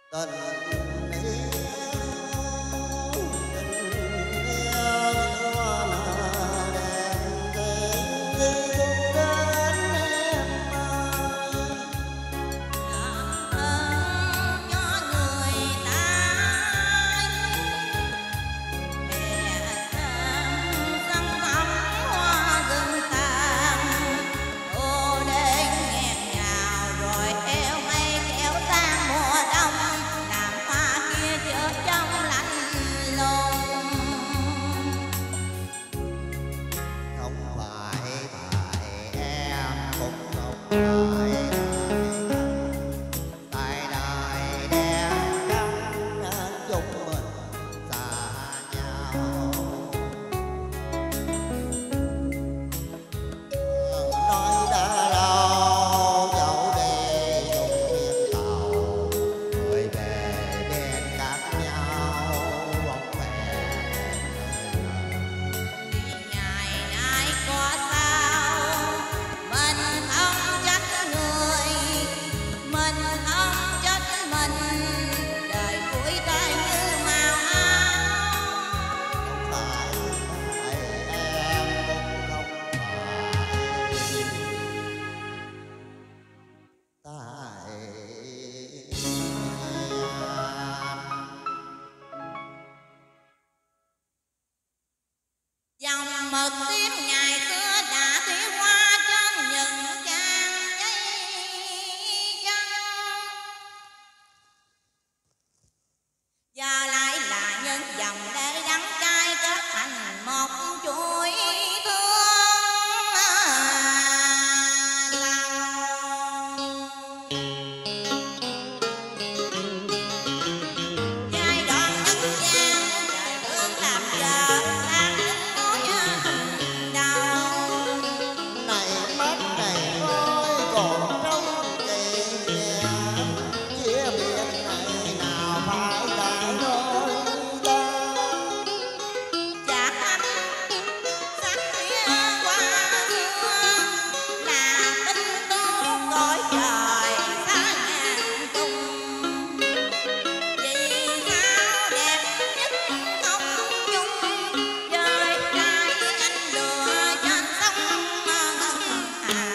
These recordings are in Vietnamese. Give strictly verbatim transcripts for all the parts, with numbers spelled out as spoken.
tình yêu tình yêu hoa mà đèn tình yêu đến em ơi. Ơn cho người ta bè sông thắm hoa rừng tàn ô đến nghẹn ngào rồi eo mây kéo sang mùa đông làm hoa kia chớp trong lạnh lùng. Không phải tại em cũng không phải tại đời đen trắng nên chúng mình xa nhau. Nói đã lâu dẫu đi chung miền tàu người về bên cạnh nhau bóng bè Ngày nay có sao mình không trách người, mình không trách mình, đời cuối tay như màu áo. không phải tại em cũng không phải tại em. Dòng mực tím ngày xưa đã thiếu hoa trên những trang giấy trắng, giờ lại là những dòng để đắng cay kết thành một chuỗi thương giai đoạn nhân gian trời thương làm giờ đang đứng mối hình đầu. Này mắt này ơi còn trong kỳ nhà chia biệt này nào phải là đôi ta. Chạc ánh sắc phía qua xưa là tinh tú cõi trời xa ngàn tung. Vì sao đẹp nhất không chung dời trai anh lừa trên sông Hà.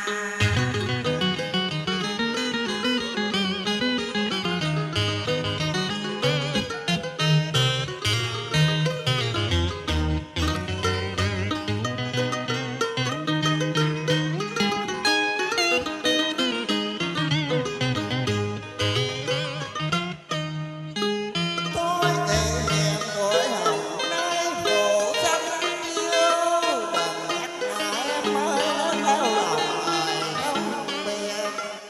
Tôi thể hiện tuổi hồng nay phủ xanh yêu bằng cách mà em mới lớn theo lòng ai không biết.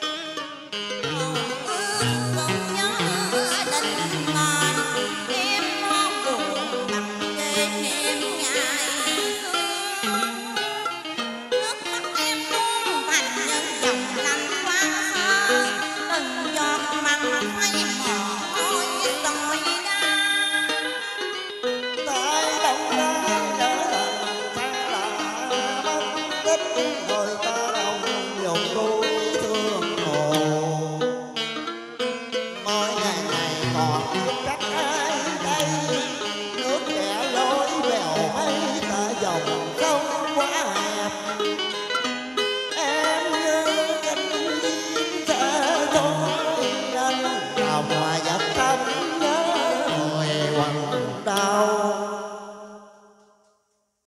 Cùng nhớ tình mình em mong buồn bằng kỷ niệm ngày xưa. Nước mắt em tuôn thành những dòng lạnh quang sơ, từng giọt mặn phai mồ hôi sỏi đá. Tại đông ra lỡ lần ta là mất tích người ta đồng dùng đuối thương hồ. Mỗi ngày này còn biết trách ai đây, nước kẻ lối bèo mây ta dòng sông quá hẹp. Em như cánh chim xa thôi anh lòng hòa